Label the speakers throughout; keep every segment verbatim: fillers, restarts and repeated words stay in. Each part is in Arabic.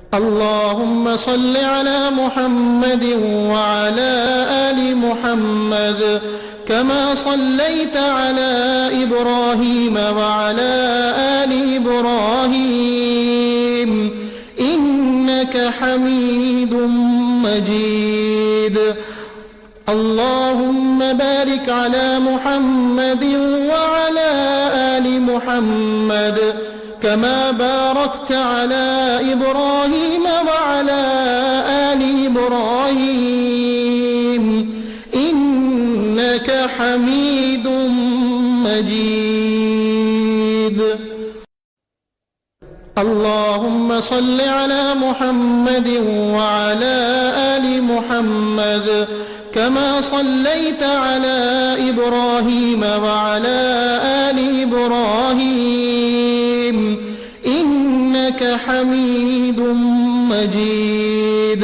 Speaker 1: اللهم صل على محمد وعلى آل محمد كما صليت على إبراهيم وعلى آل إبراهيم إنك حميد مجيد. اللهم بارك على محمد وعلى آل محمد كما باركت على إبراهيم وعلى آل إبراهيم إنك حميد مجيد. اللهم صل على محمد وعلى آل محمد كما صليت على إبراهيم وعلى آل إبراهيم إنك حميد مجيد.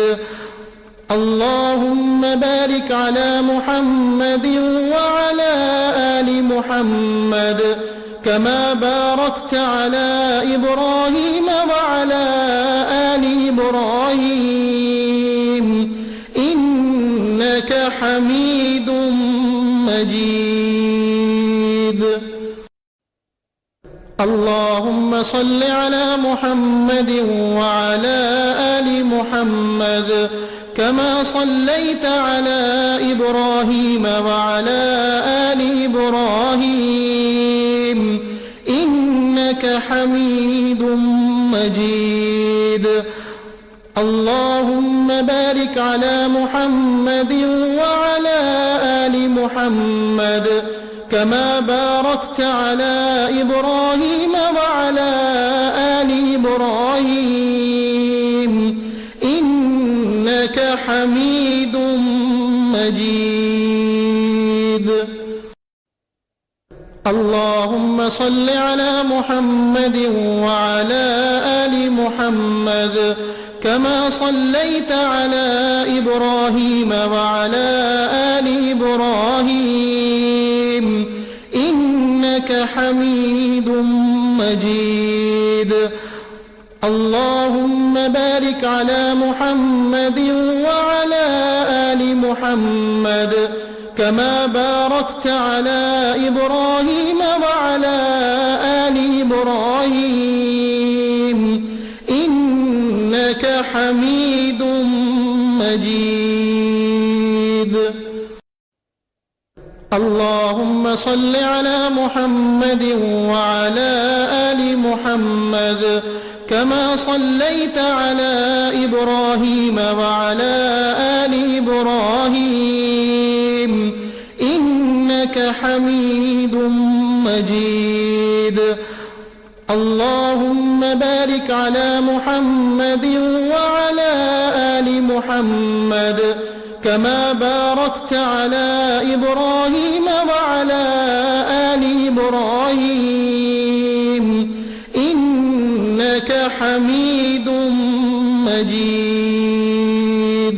Speaker 1: اللهم بارك على محمد وعلى آل محمد كما باركت على إبراهيم وعلى آل إبراهيم إنك حميد مجيد. اللهم صل على محمد وعلى آل محمد كما صليت على إبراهيم وعلى آل إبراهيم إنك حميد مجيد. اللهم بارك على محمد وعلى آل محمد كما باركت على إبراهيم وعلى آل إبراهيم إنك حميد مجيد. اللهم صل على محمد وعلى آل محمد كما صليت على إبراهيم وعلى آل إبراهيم إنك حميد مجيد. اللهم بارك على محمد وعلى آل محمد كما باركت على إبراهيم وعلى آل إبراهيم إنك حميد مجيد. اللهم صل على محمد وعلى آل محمد كما صليت على إبراهيم وعلى آل إبراهيم إنك حميد مجيد. اللهم بارك على محمد وعلى آل محمد كما باركت على إبراهيم وعلى آل إبراهيم إنك حميد مجيد.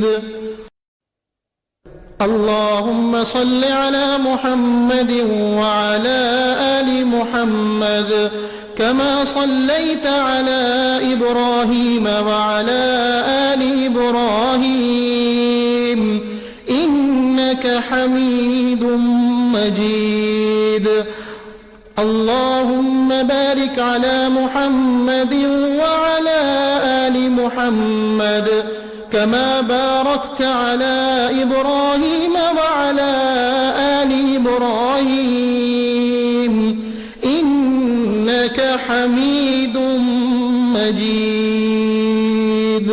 Speaker 1: اللهم صل على محمد وعلى آل محمد كما صليت على إبراهيم وعلى آل إبراهيم إنك حميد مجيد. اللهم بارك على محمد وعلى آل محمد كما باركت على إبراهيم وعلى آل إبراهيم إنك حميد مجيد.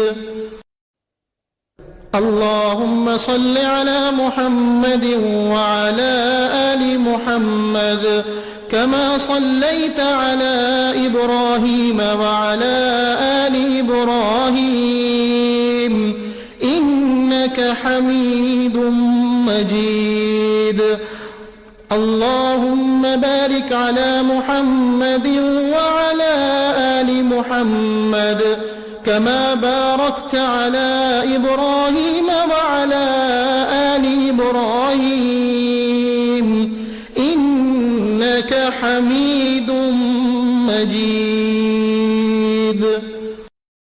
Speaker 1: اللهم صل على محمد وعلى آل محمد كما صليت على إبراهيم وعلى آل إبراهيم إنك حميد مجيد. اللهم بارك على محمد وعلى آل محمد كما باركت على إبراهيم وعلى آل إبراهيم